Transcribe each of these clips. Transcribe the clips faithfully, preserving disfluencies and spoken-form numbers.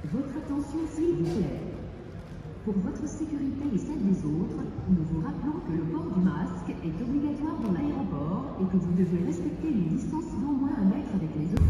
Votre attention s'il vous plaît. Pour votre sécurité et celle des autres, nous vous rappelons que le port du masque est obligatoire dans l'aéroport et que vous devez respecter une distance d'au moins un mètre avec les autres.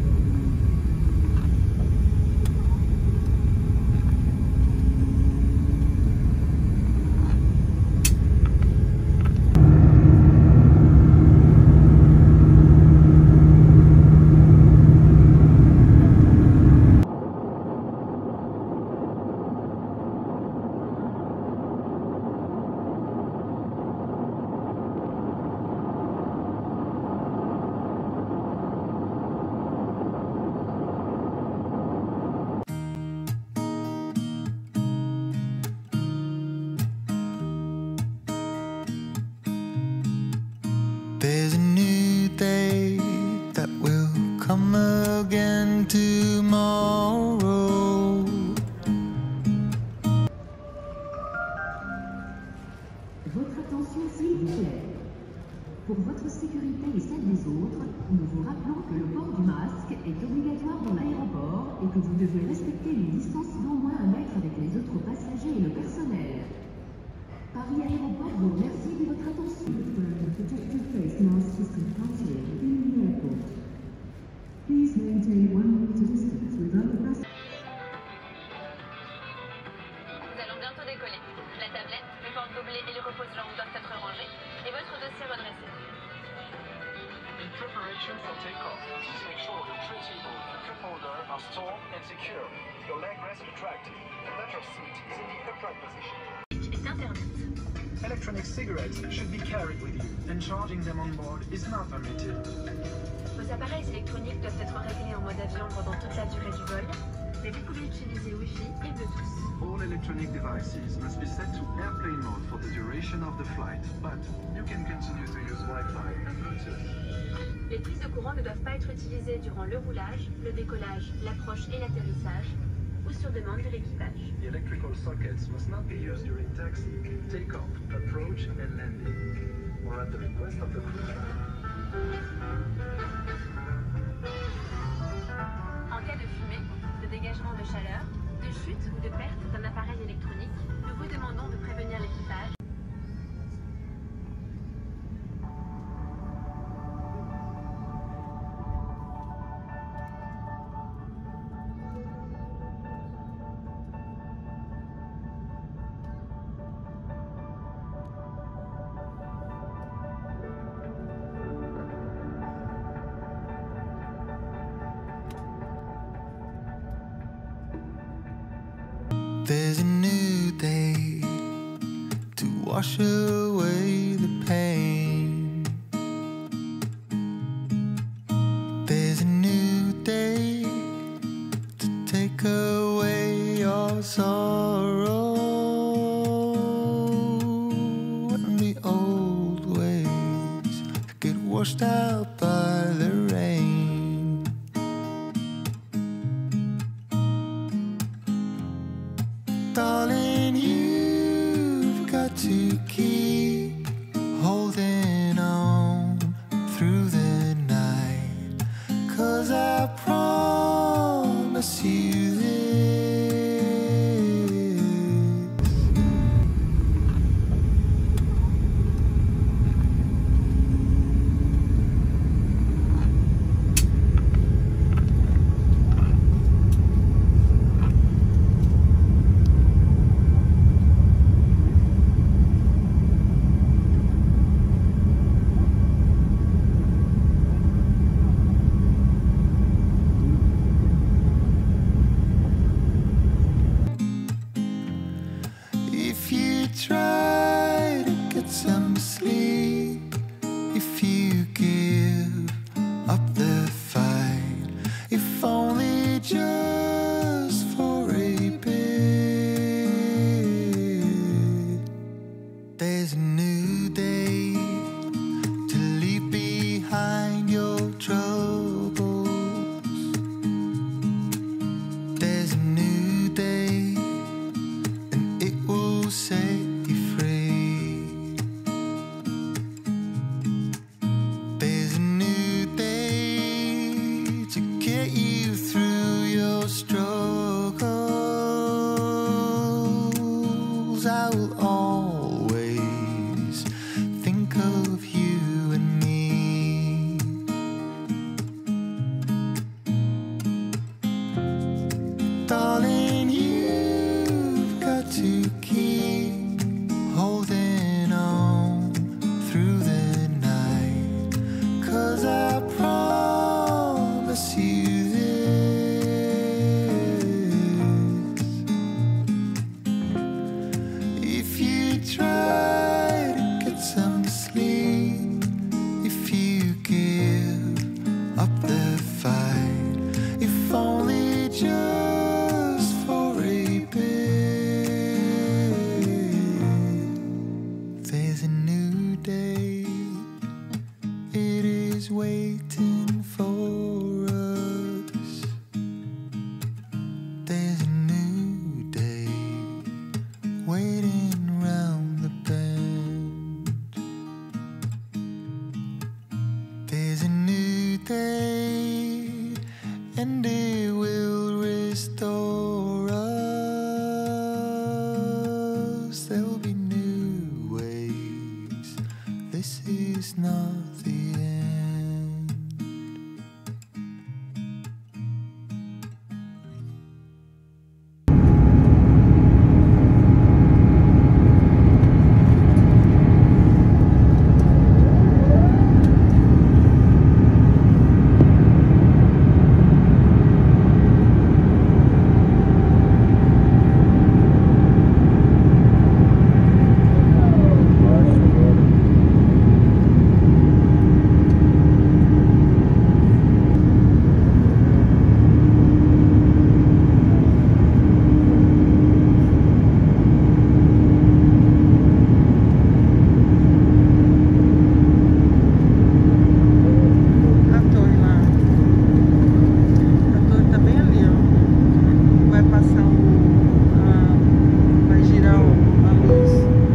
There's a new day that will come again tomorrow. Votre attention s'il vous plaît. Pour votre sécurité et celle des autres, nous vous rappelons que le port du masque est obligatoire dans l'aéroport et que vous devez respecter une distance d'au moins un mètre avec les autres passagers et le personnel. Paris Aéroport vous remercie de votre attention. Protective face mask is compulsory within the airport. Please maintain one meter distance with other passengers. Nous allons bientôt décoller. La tablette, le porte-gobelet et le repose-jambe doivent être rangés et votre dossier redressé. In preparation for takeoff, please make sure the tray table and cup holder are stored and secure. Your leg rest retracted. The leather seat is in the upright position. Est interdite. Electronic cigarettes should be carried with you, and charging them on board is not permitted. Vos appareils électroniques doivent être réglés en mode avion pendant toute la durée du vol, mais vous pouvez utiliser Wi-Fi et Bluetooth. All electronic devices must be set to airplane mode for the duration of the flight, but you can continue to use Wi-Fi and Bluetooth. Les prises de courant ne doivent pas être utilisées durant le roulage, le décollage, l'approche et l'atterrissage, ou sur demande de l'équipage. The electrical sockets must not be used during taxi, takeoff, approach and landing, or at the request of the crew. En cas de fumée, de dégagement de chaleur, de chute ou de perte d'un appareil électronique, nous vous demandons de prévenir l'équipage. There's a new day to wash away the pain. There's a new day to take away your sorrow, and the old ways get washed out by the rain. Darling, you've got to keep holding on through the night, 'cause I promise you this. Darling, you've got to keep holding on through the night, 'cause I promise you this: if you try to get some sleep, if you give up the fight, if only just for a bit, there's a new day, it is waiting for us. There's a new day waiting round the bend. There's a new day, and it will restore us. There'll be new ways. This is not the end. A torre lá. A torre tá bem ali, ó. Vai passar o. a- vai girar o- a luz.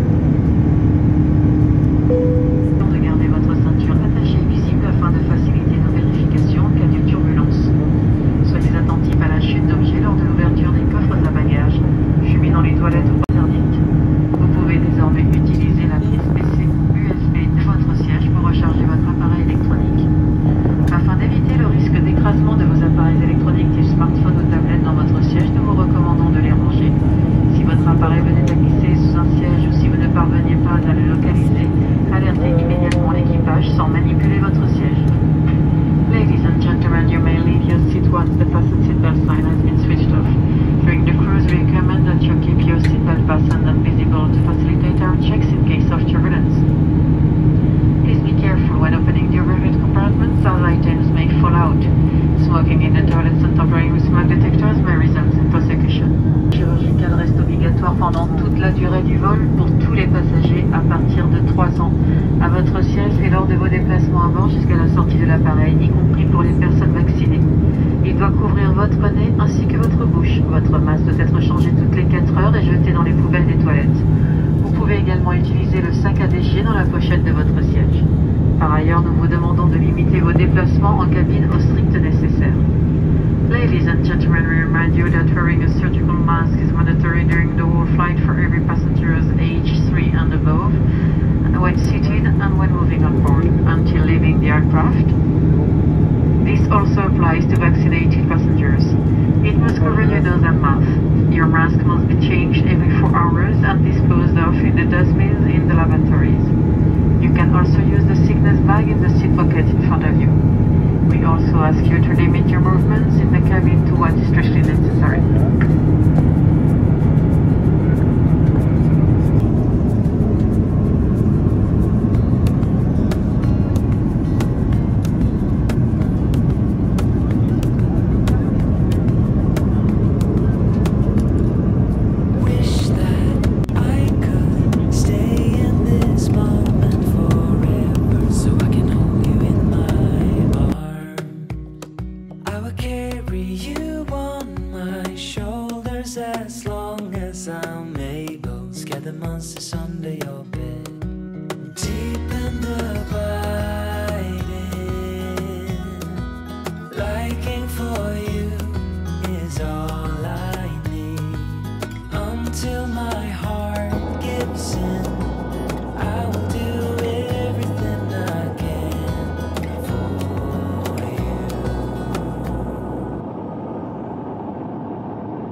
De garder votre ceinture attachée et visible afin de faciliter nos vérifications en cas de turbulence. Soyez attentifs à la chute d'objets lors de l'ouverture des coffres à bagages, fumer dans les toilettes ou interdites. Vous pouvez désormais utiliser la prise P C U S B de votre siège pour recharger votre appareil électronique. Afin d'éviter le risque d'écrasement de vos appareils électroniques type smartphone ou tablette dans votre siège, nous vous recommandons de les ranger. Si votre appareil venait à glisser sous un siège ou si vous ne parveniez pas à le localiser, alertez immédiatement l'équipage sans manipuler votre siège. Ladies and gentlemen, you may leave your seat once the fasten seatbelt sign has been switched off. During the cruise, we recommend that you keep your seatbelt fastened and visible to facilitate our checks in case of turbulence. Please be careful when opening the overhead compartments, as items may fall out. Smoking in the toilets and tampering with smoke detectors may result in prosecution. Chirurgicale reste obligatoire pendant toute la durée du vol pour tous les passagers à partir de trois ans à votre siège et lors de vos déplacements à bord jusqu'à la sortie de l'appareil, y compris pour les personnes vaccinées. Il doit couvrir votre nez ainsi que votre bouche. Votre masque doit être changé toutes les quatre heures et jeté dans les poubelles des toilettes. Vous pouvez également utiliser le sac à déchets dans la pochette de votre siège. Par ailleurs, nous vous demandons de limiter vos déplacements en cabine au strict nécessaire. Ladies and gentlemen, we remind you that wearing a surgical mask is mandatory during the whole flight for every passenger's age three and above, and when seated and when moving on board, until leaving the aircraft. This also applies to vaccinated passengers. It must cover your nose and mouth. Your mask must be changed every four hours and disposed of in the dustbins in the lavatories. You can also use the sickness bag in the seat pocket in front of you. We also ask you to limit your movements in the cabin to what is strictly necessary. Wish that I could stay in this moment forever, so I can hold you in my arms. I will carry you on my shoulders as long as I'm able. Scare the monsters under your bed. Deep and abiding, liking for you is all I need. Until my heart gives in, I will do everything I can for you.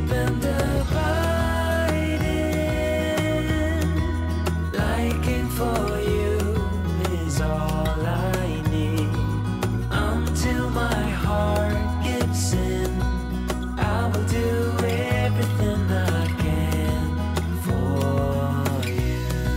sleep and abiding, liking for you is all I need. Until my heart gives in, I will do everything I can for you.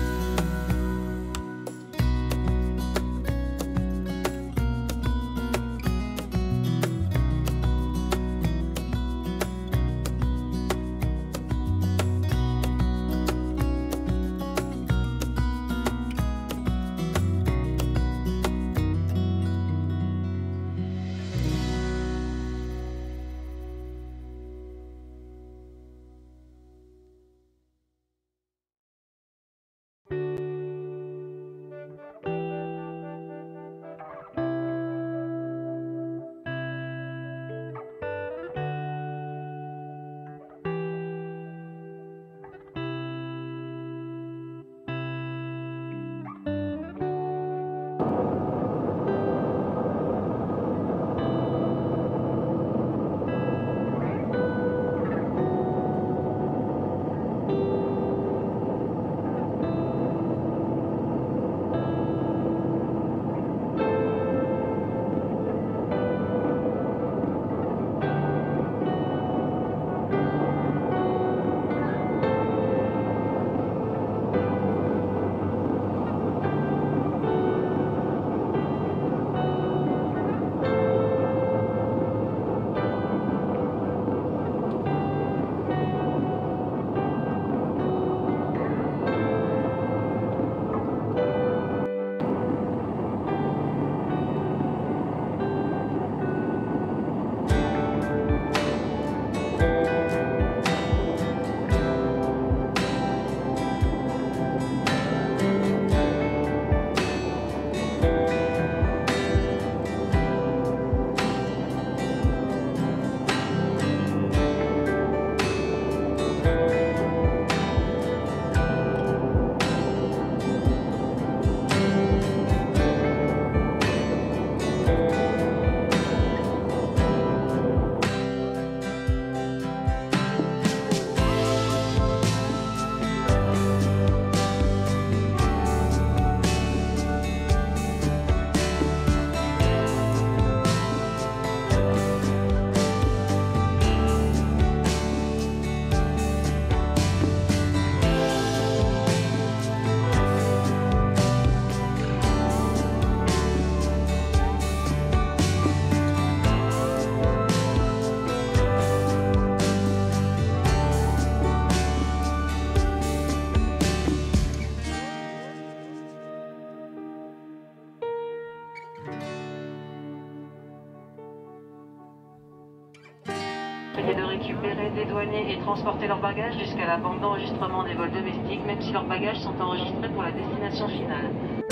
Veuillez de récupérer, dédouaner et transporter leurs bagages jusqu'à la bande d'enregistrement des vols domestiques, même si leurs bagages sont enregistrés pour la destination finale.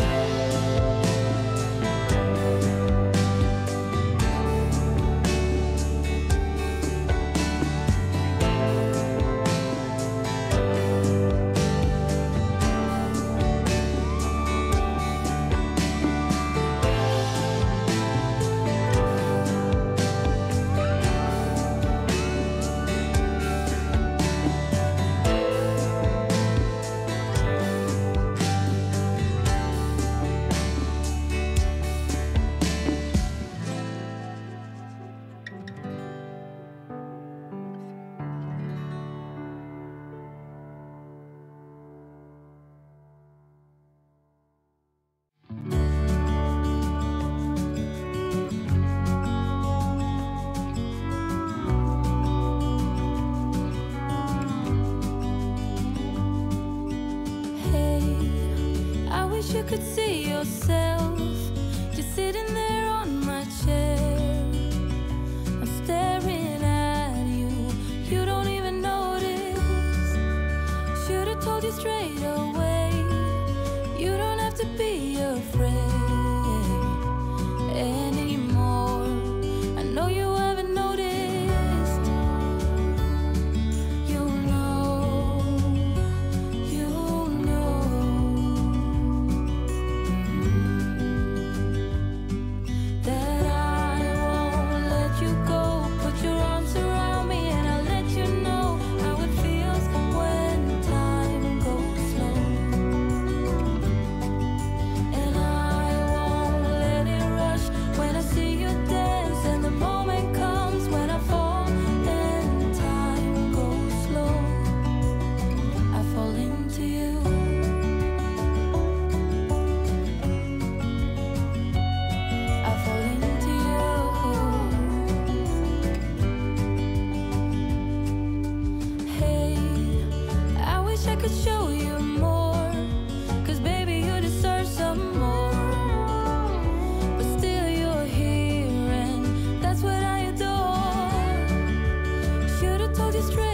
You could see yourself just sitting there on my chair. I'm staring at you, you don't even notice. Should've told you straight away, you don't have to be afraid anymore. I know you haven't noticed. You know, you know. wish I could show you more, 'cause baby you deserve some more. But still you're here and that's what I adore. Should've told you straight